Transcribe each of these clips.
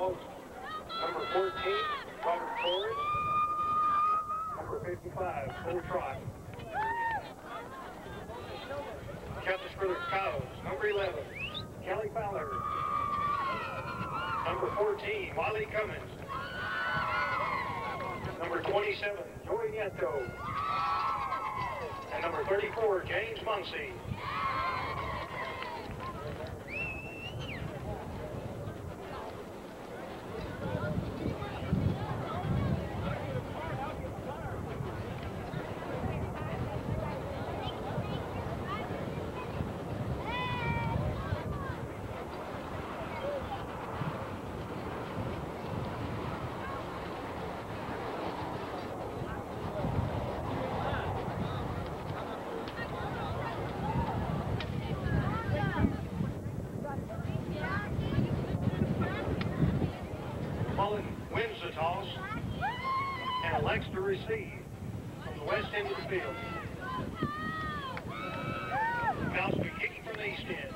Cows. Number 14, Robert Torres. Number 55, Full Trot. Catches for the Cows. Number 11, Kelly Fowler. Number 14, Wiley Cummins. Number 27, Joy Nieto. And number 34, James Muncie. Mullin wins the toss and elects to receive from the west end of the field. Cows will be kicking from the east end.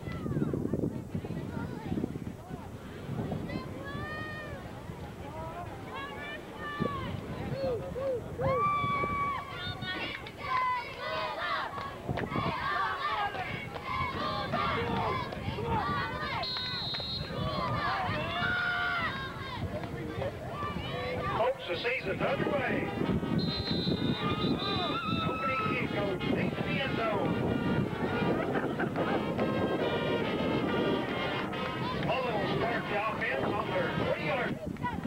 The season's underway. Opening kick goes deep to the end zone. Mullin will start the offense on their 20-yard.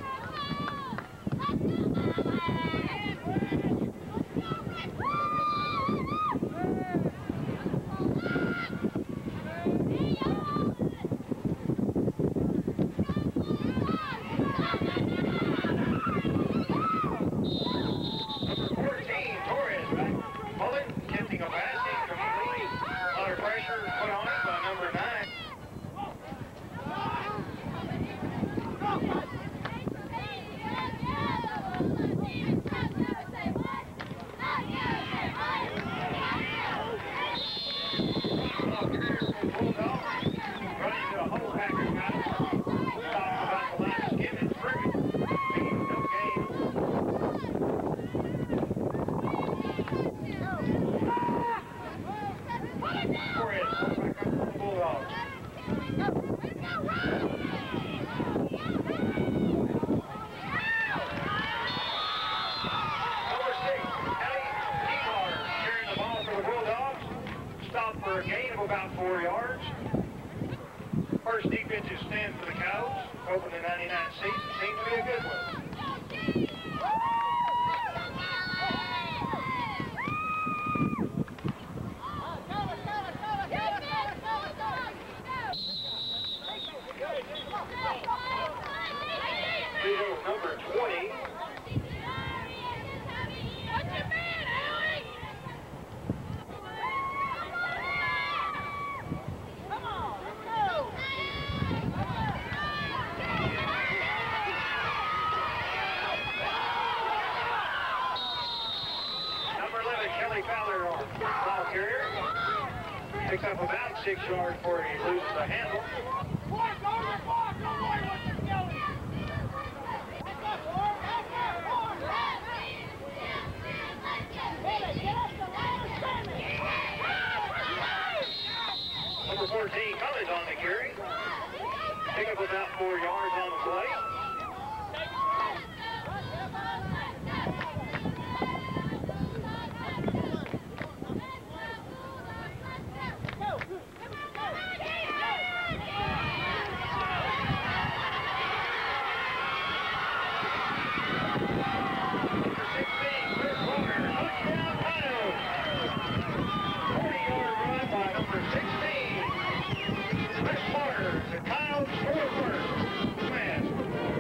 For a gain of about 4 yards. First defensive stand for the Cows. Open the 99 season. Seems to be a good one. Field number 20. Fowler on ball carrier. Picks up about 6 yards before he loses the handle. Number 14, Cummins on the carry. Pick up about 4 yards on the play. The Cows forward. Man.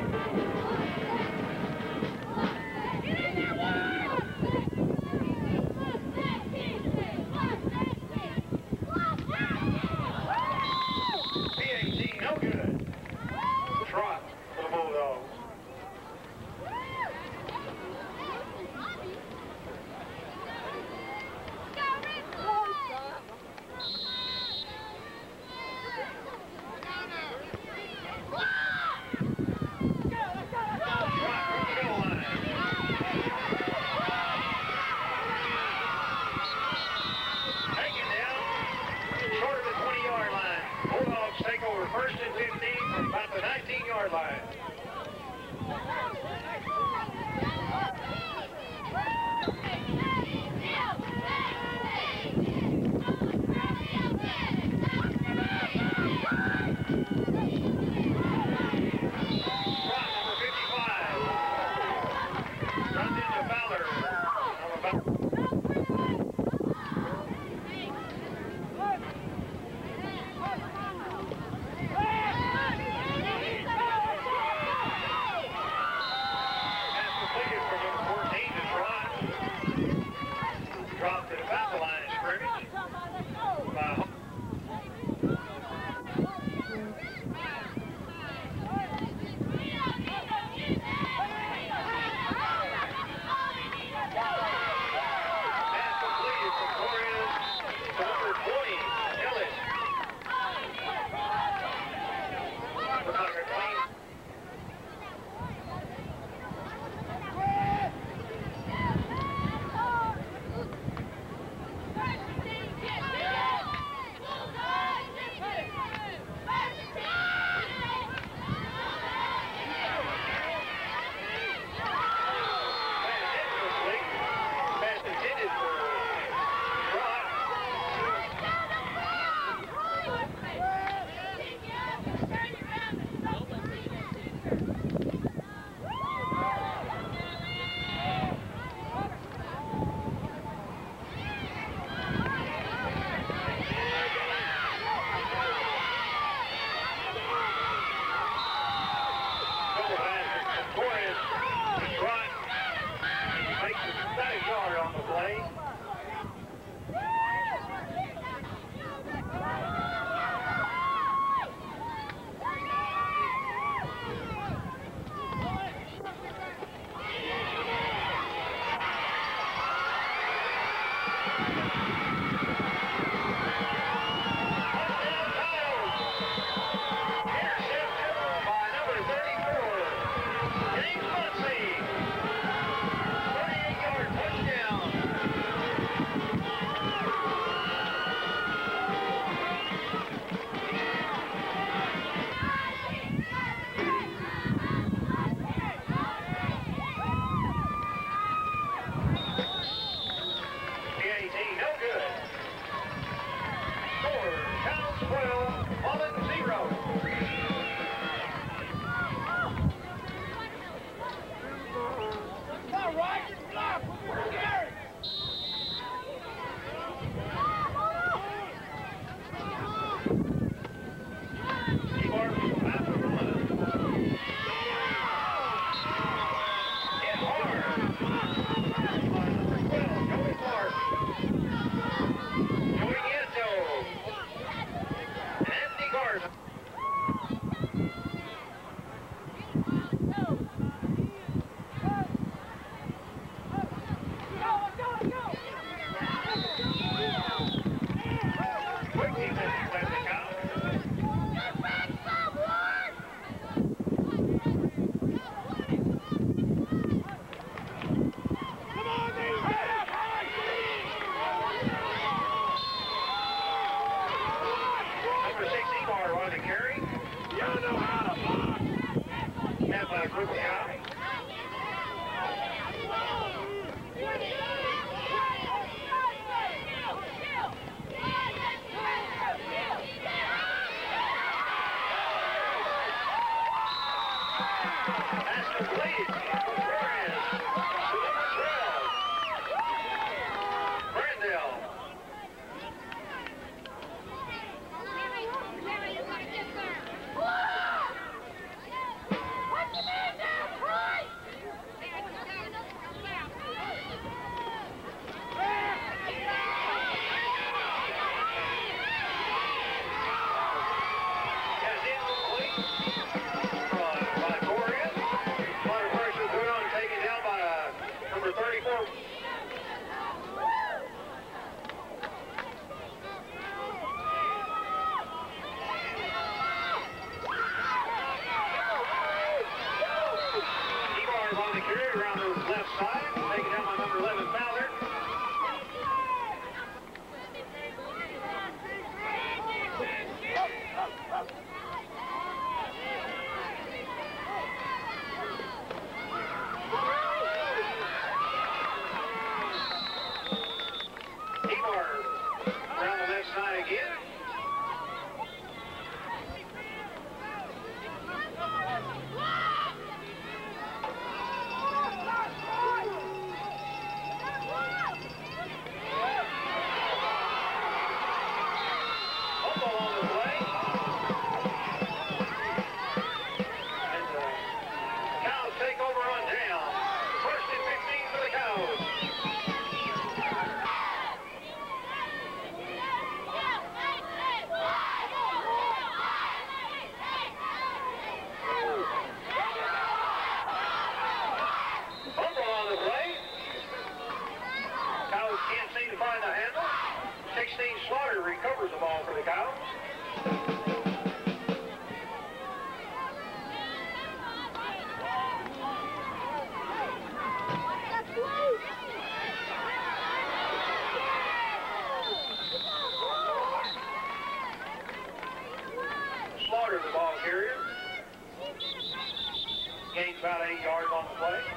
Gains about 8 yards on the play.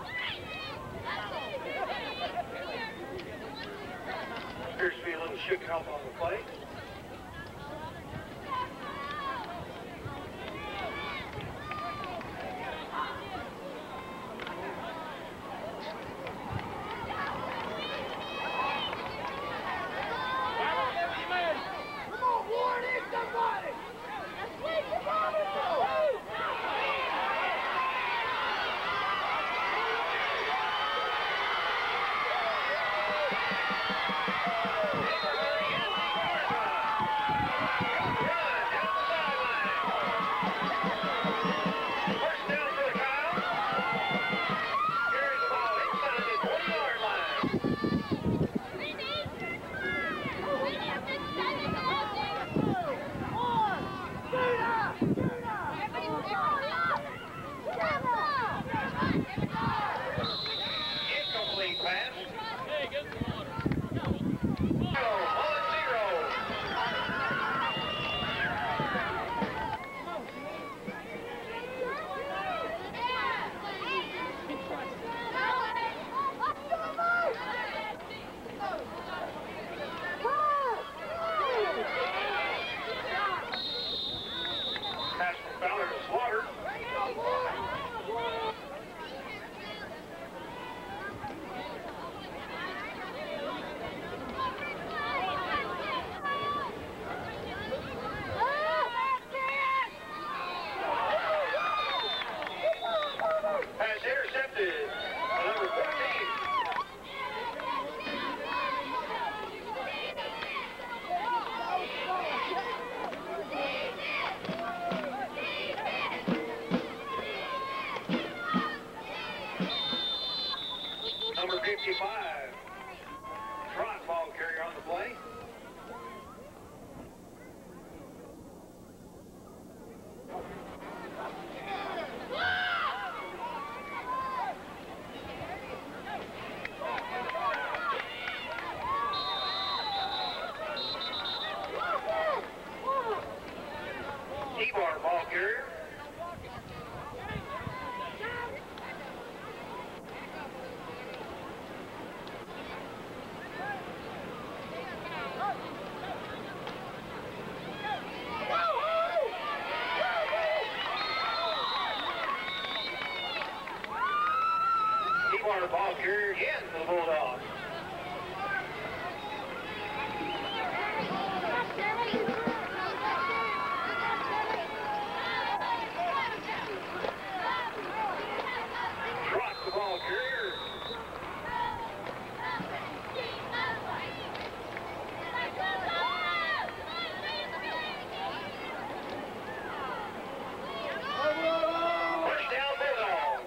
Appears to be a little shook help on the play. Number 55, Trot, ball carrier on the play. T-bar, ball carrier. corner, ball carrier again for the Bulldogs. Drops the ball carrier. Touchdown Bulldogs.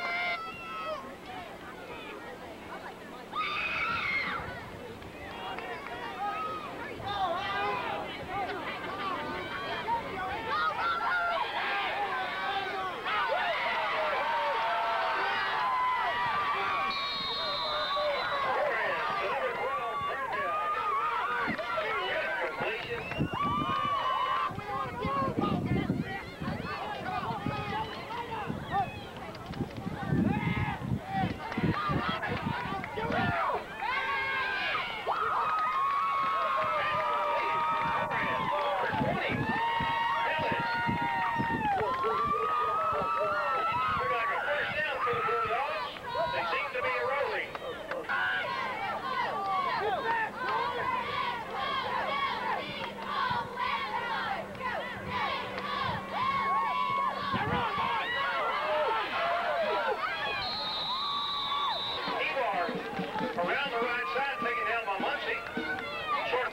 Around the right side, taken down by Muncie. Short.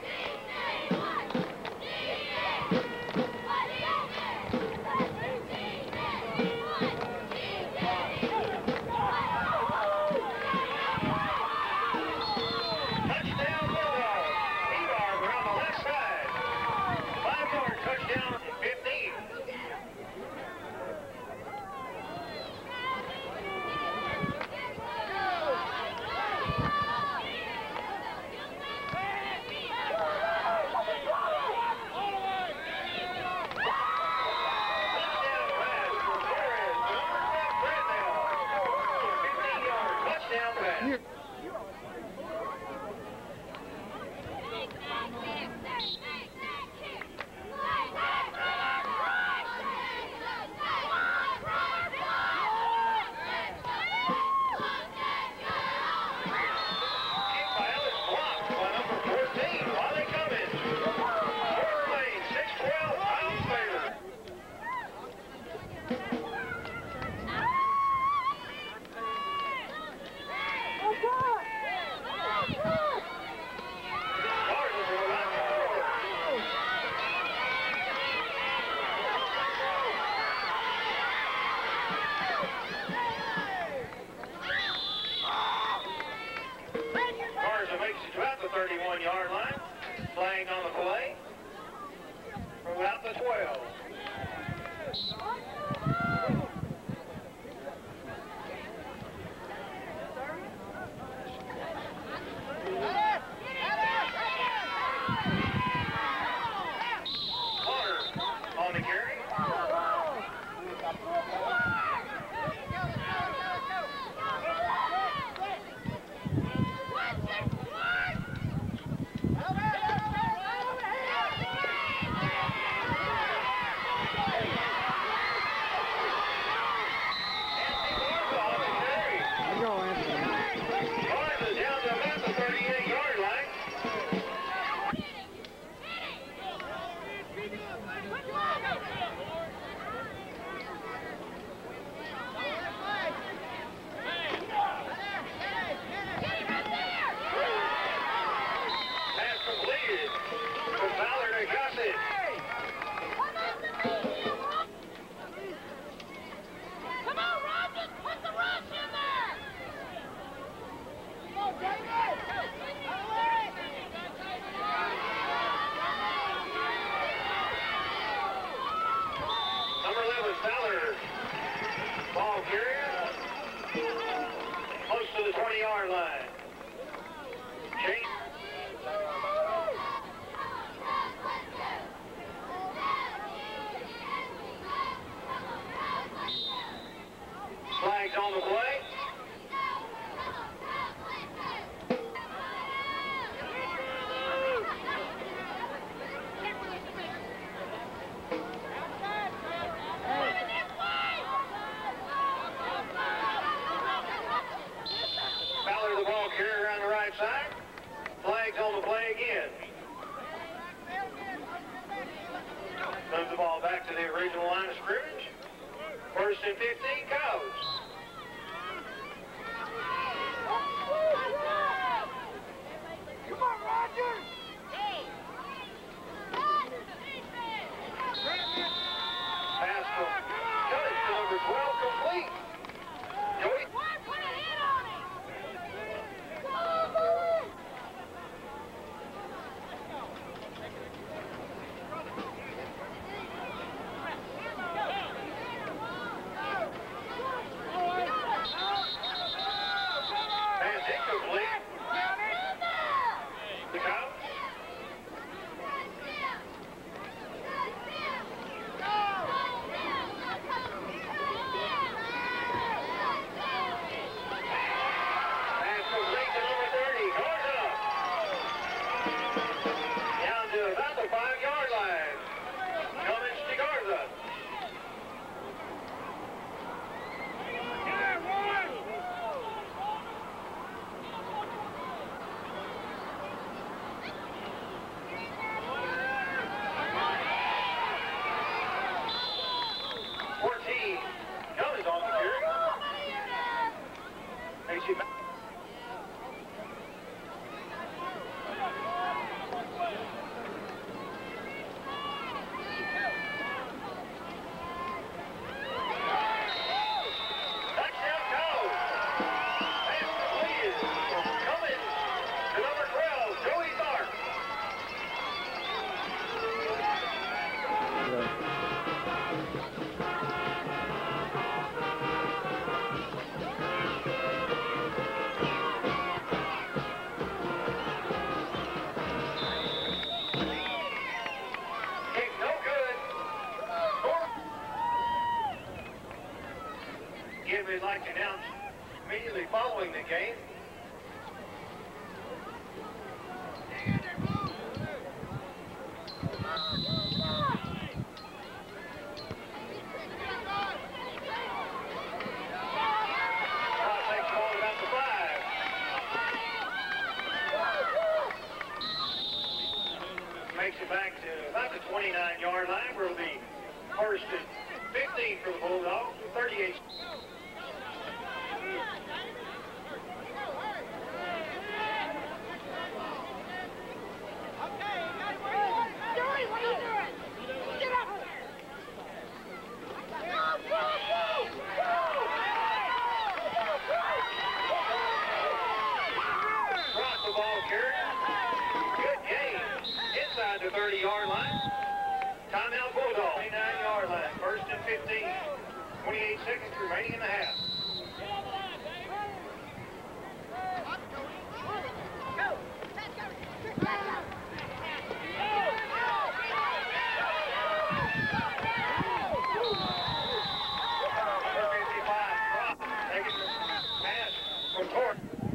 Touchdown Bulldogs. Ebar around the left side. 5-yard touchdown, 15. Makes it to about the 31-yard line. Flag on the play. From about the 12. Carter on the carry. Ball carrier, close to the 20-yard line. Chase. Flags on the play. original line of scrimmage. First and 15, Cows. Come on, Roger! Pass from Joey to number 12, complete. Joey. Put a hit on him! Pass incomplete. The Cows. Pass complete to number 30, Garza. Down to about the 5-yard line. Cummins to Garza. Cummins on the carry. Makes it back. Touchdown, Cows. Pass completed. Cummins to number 12, Joey Tharp. Kick no good. Score. Again, we'd like to announce immediately following the game. Takes the ball about the 5. Makes it back to about the 29-yard line. We'll be first and 15 for the Bulldogs, 38. Joey, what are you doing? Get up! Brought the ball carrier. Good game. Inside the 30-yard line. Timeout Bulldog. 29-yard line. First and 15. 28 seconds remaining in the half. Number 55. Drop. Taking the pass from Torrey.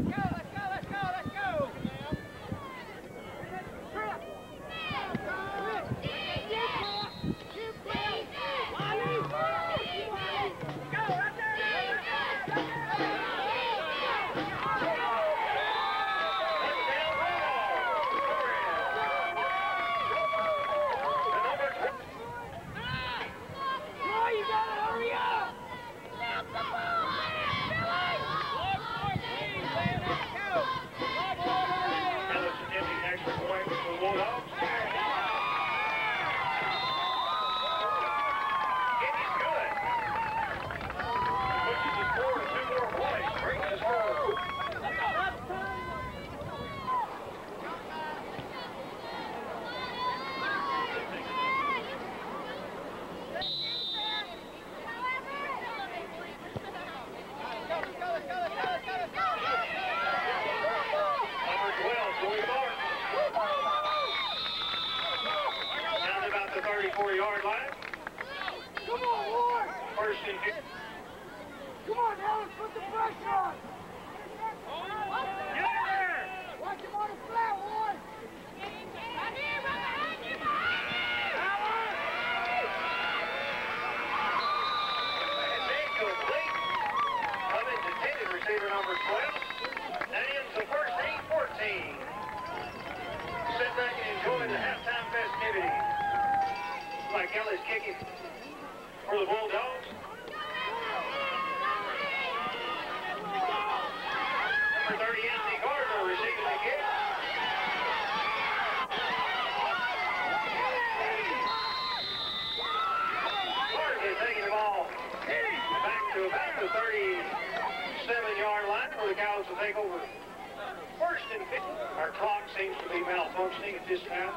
the 34-yard line. Come on, Ward! First and 10. Come on, Ellis, put the pressure on! Get in there! Watch him on the flat, Ward! Right here, right behind you, It's incomplete. Cummins intended receiver number 12. That ends the first 8-14. Sit back and enjoy the halftime festivities. Like Ellis is kicking for the Bulldogs. Number 30, Anthony Gardner, receiving the kick. Gardner taking the ball back to about the 37-yard line where the Cows will take over. First and 50. Our clock seems to be malfunctioning at this time.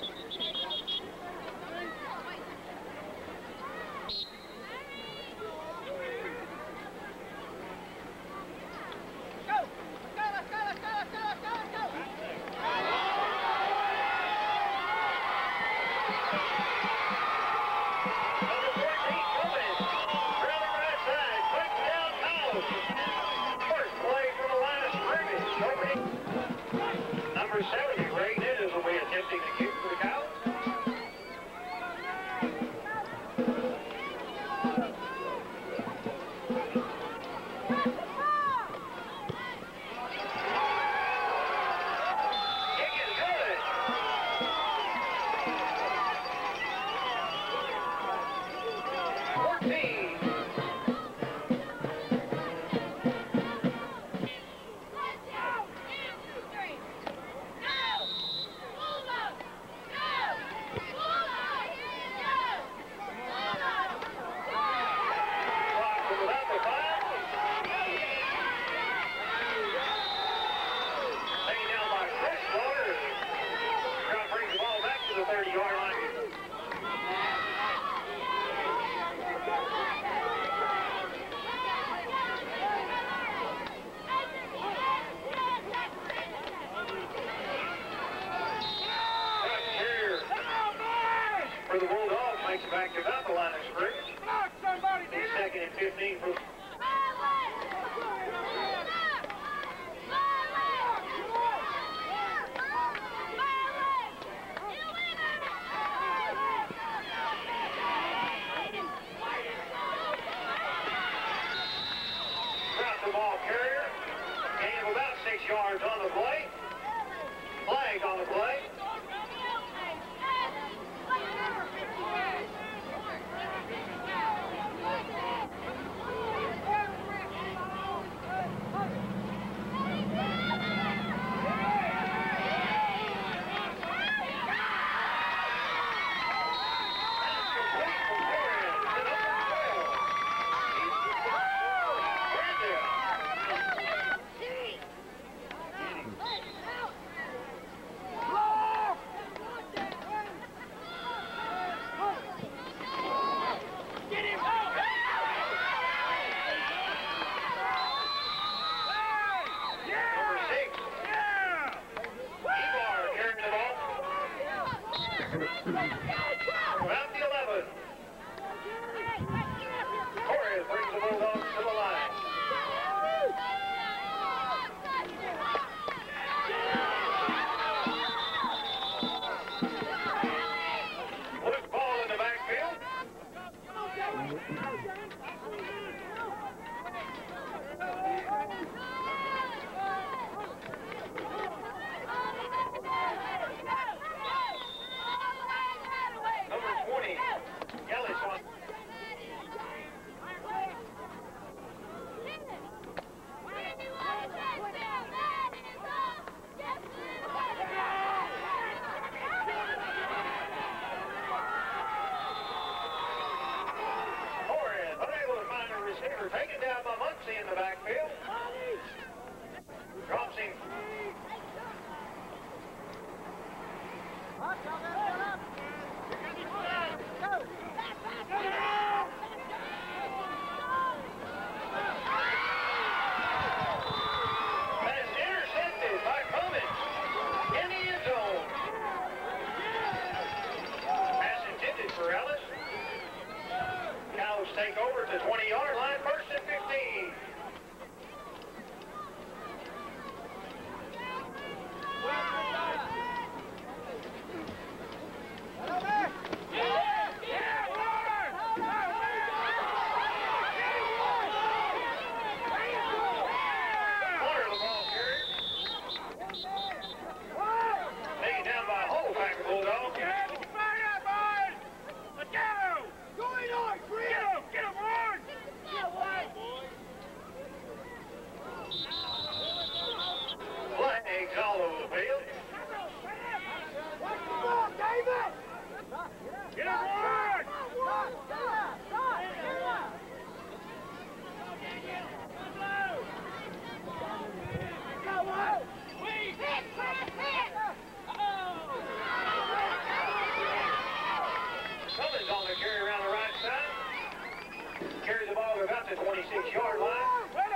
Number 70, Ray Dennis will be attempting to kick for the Cows. Kick is good. 14. For the Bulldogs, makes it back to about the line of scrimmage. Second and 15 for drop the ball carrier. Gain of about 6 yards on the play. Flag on the play. Around the 11. Torres brings the Bulldogs to the line. Loose ball in the backfield. Number 20, Ellis on. Torres unable to find a receiver, taken down by Muncie in the backfield. Drops him. Take over to the 20-yard line, first and 15. Taken down by a whole pack of Bulldogs. Let's go! 26-yard line.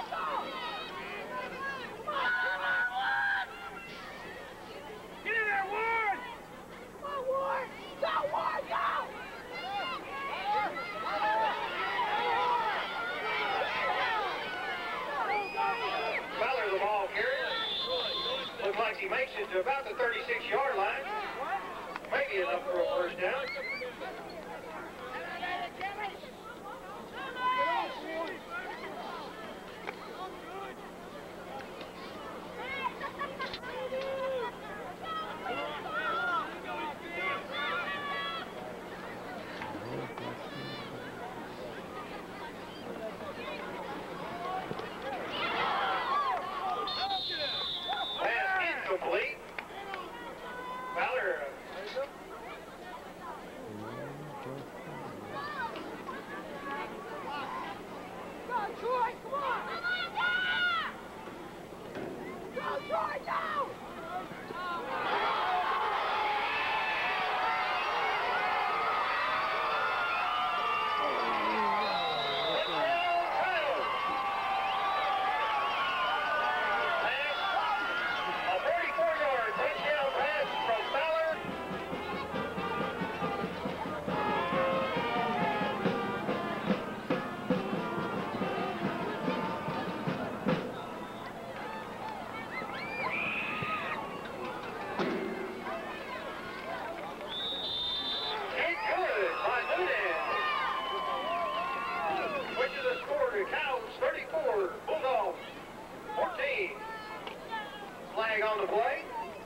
Get in there, Ward! Come on, Ward! Go, Ward, go! Fowler, the ball carrier. Looks like he makes it to about the 36-yard line. Maybe enough for a first down. Complete. Fowler. Go, Troy, come on! Go, Troy, go! Flag on the play.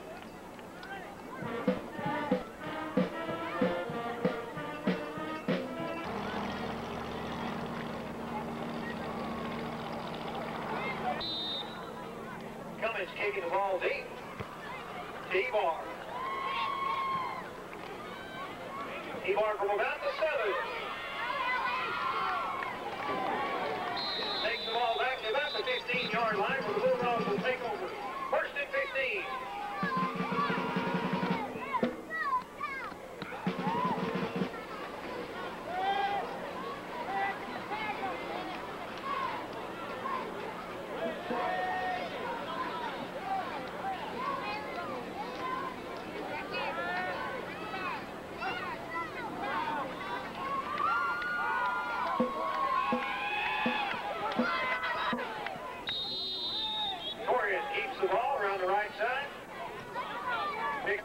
Cummins kicking the ball deep. T-Bar. T-Bar from about the 7. Takes the ball back to about the 15-yard line where the Bulldogs will take over. First and 15. Keeps the ball around the right side. Big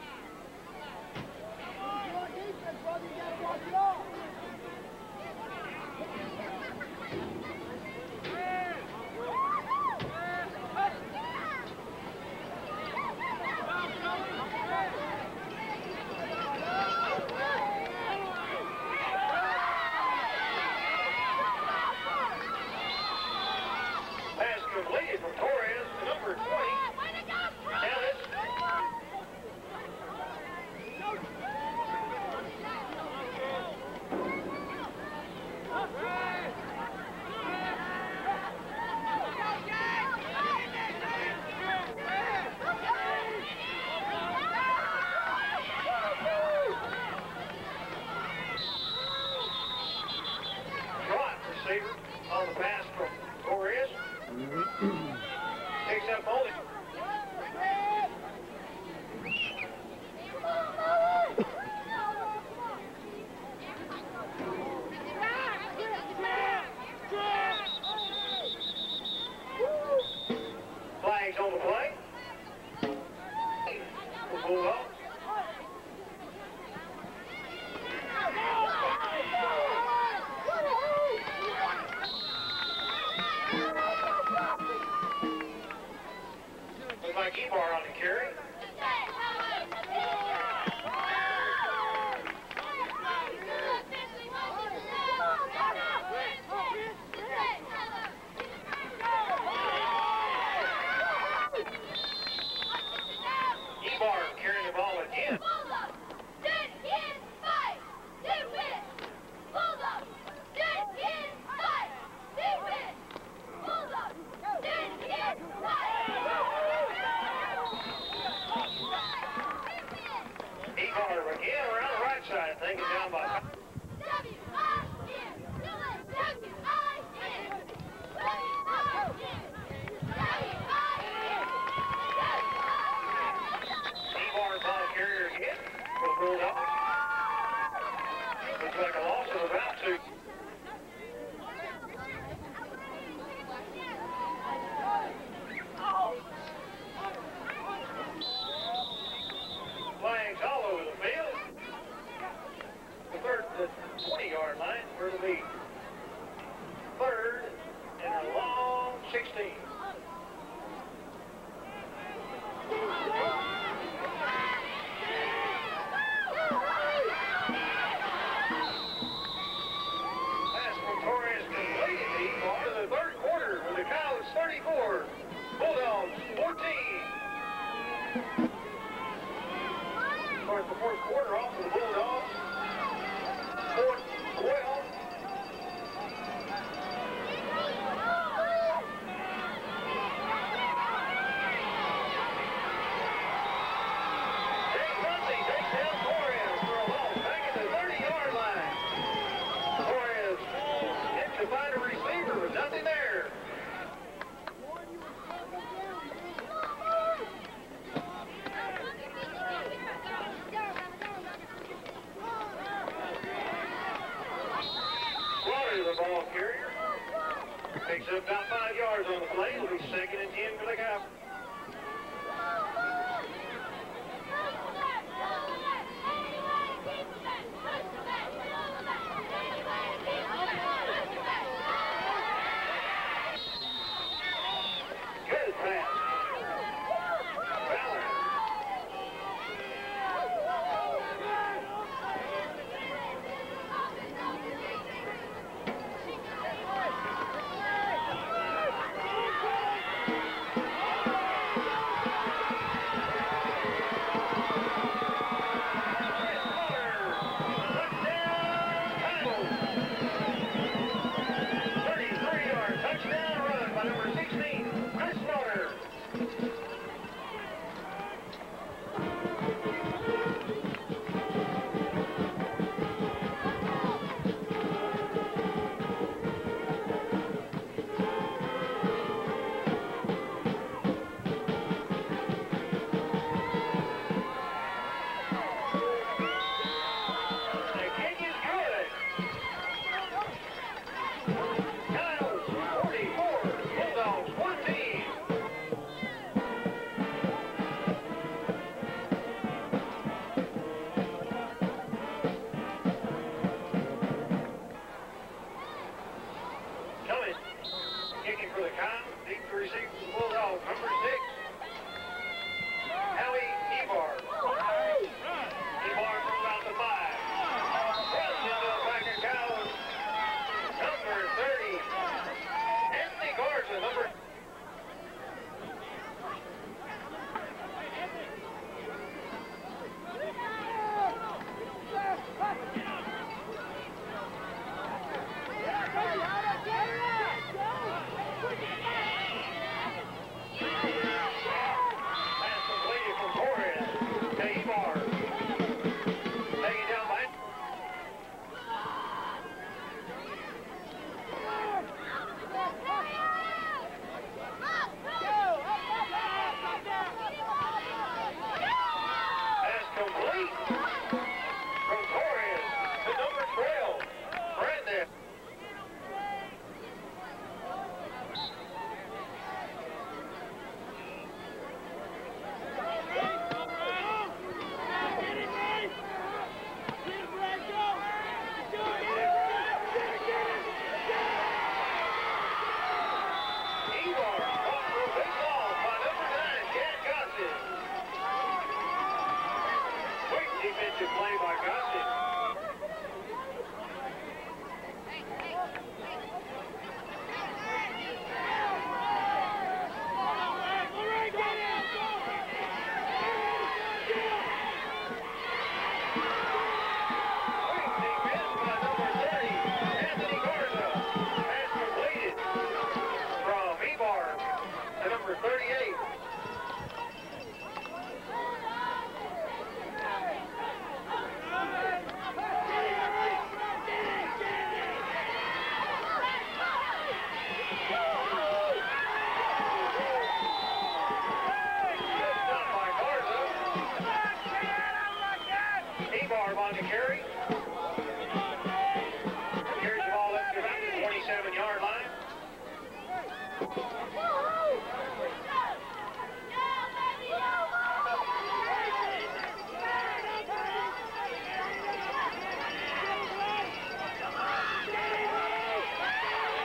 pass completed from Torres to number 20. Ellis. Trot receiver on the pass from Torres. Takes up holding. Flags on the play. Bulldogs. line for the lead. Third and a long 16. Pass from Torres completed to the third quarter with the Cows 34, Bulldogs 14. Start the fourth quarter off for the Bulldogs. 4-12. Nothing there. Slaughter, the ball carrier. Picks up about 5 yards on the play. It'll be 2nd and 10 for the Cow.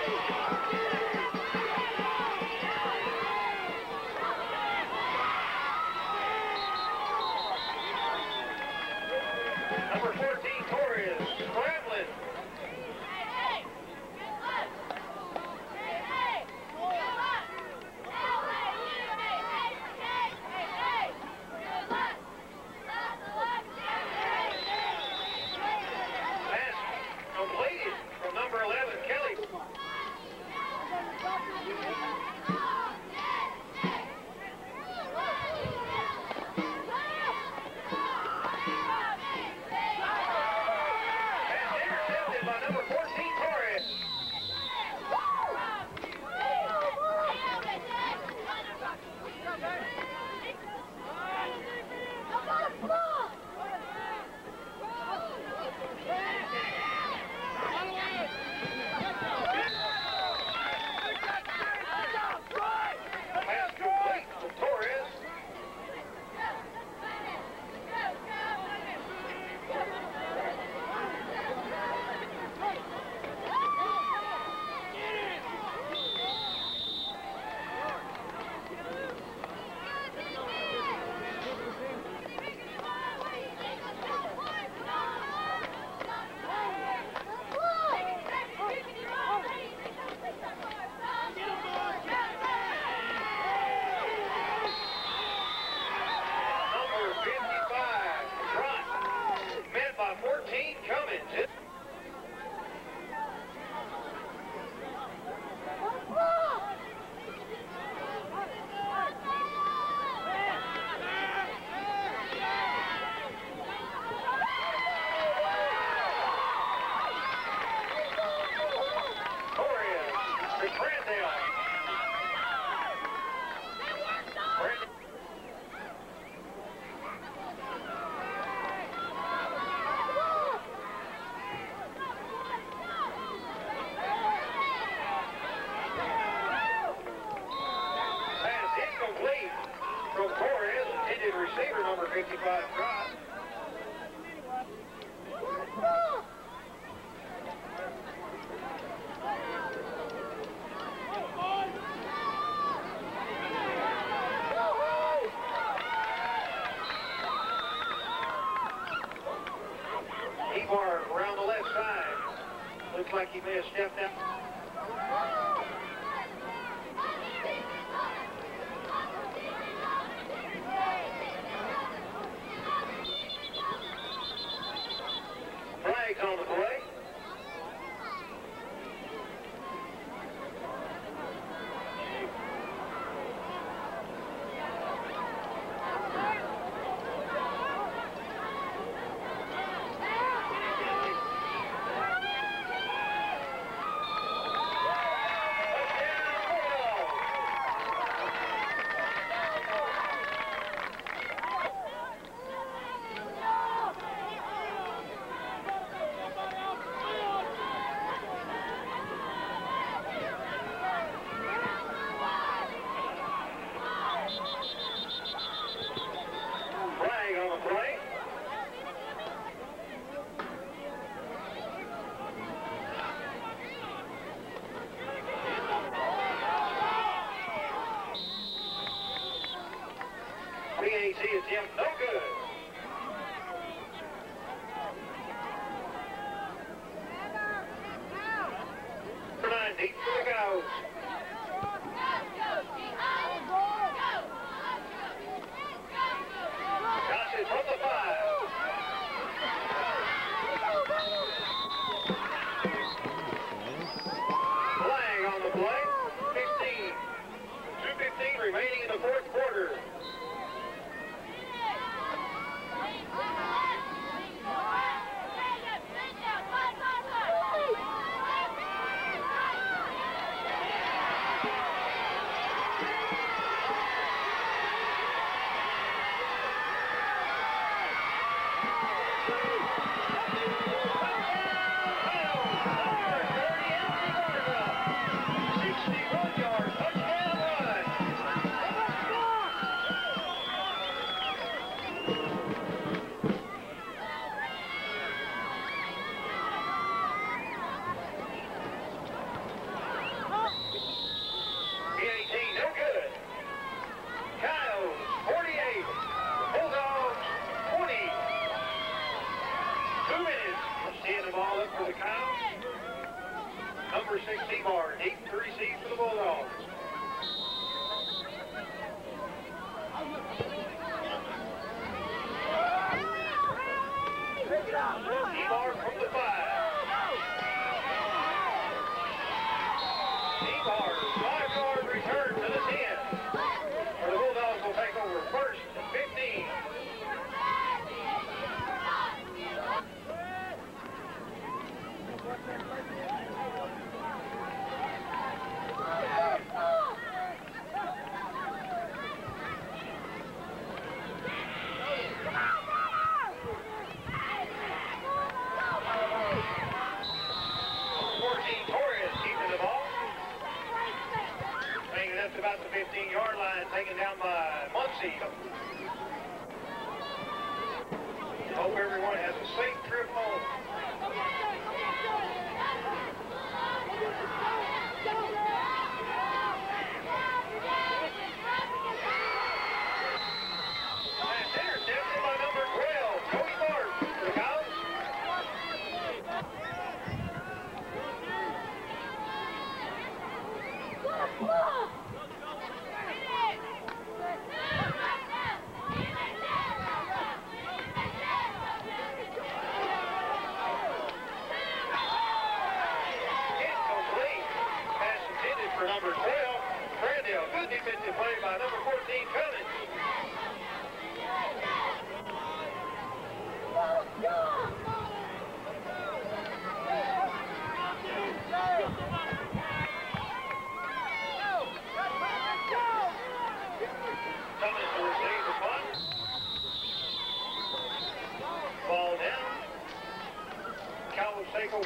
Number 14, Torres, scrambling. Pass completed from number 11, Kelly. Pass intercepted by number 14, Torres. Pass complete to Torres. Number 55, Trot. Met by 14, Cummins. Torres to Crandell. Crandell. Pass incomplete from Torres, intended receiver number 55, Trot. Ebar around the left side. Looks like he may have stepped out. Flags on the play. Flag on the play. PAC attempt no good. Number 9, deep for the Cows. Johnson from the 5. Flag on the play. 15. 2:15 remaining in the fourth quarter. number 6 T-Bar. Deep to receive for the Bulldogs. T-Bar from the 5. T-Bar, 5-yard return to the 10. Where the Bulldogs will take over first and 15. About the 15-yard line, taken down by Muncie. Hope everyone has a safe trip home. Pass intercepted by number 12, Cody Martin for the Cows. Number 12, Crandell. Good defensive play by number 14, Cummins. Cummins will receive the punt. Ball down. Calvo-Seco.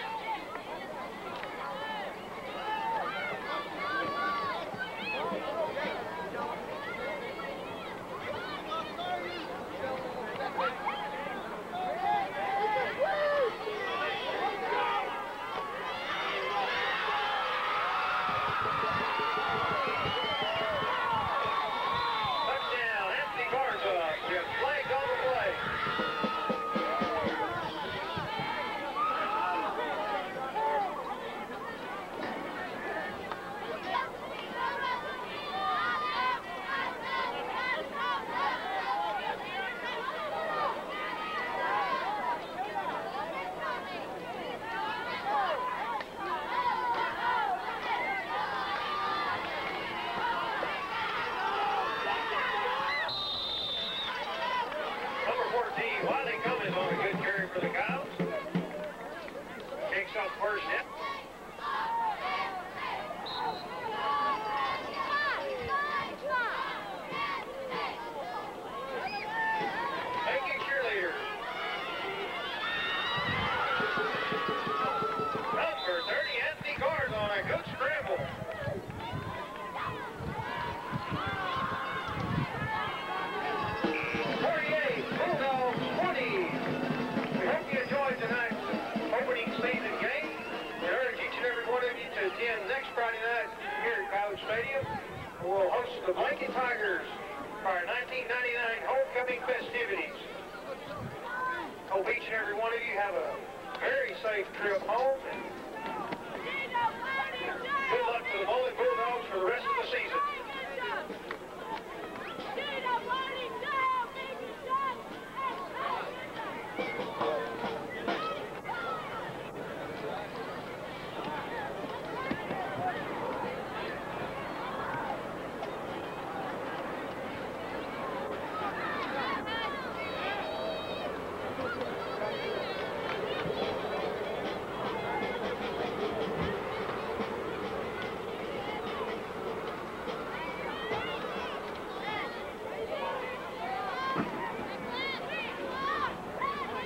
First hit. Thank you, cheerleader. Number 30, Anthony Gard on a good scramble. Bulldogs 20. We hope you enjoyed tonight's opening season game. We urge each and every one of you to attend next Friday night here at College Stadium. We'll host the Blanket Tigers for our 1999 homecoming festivities. Hope each and every one of you have a very safe trip home. And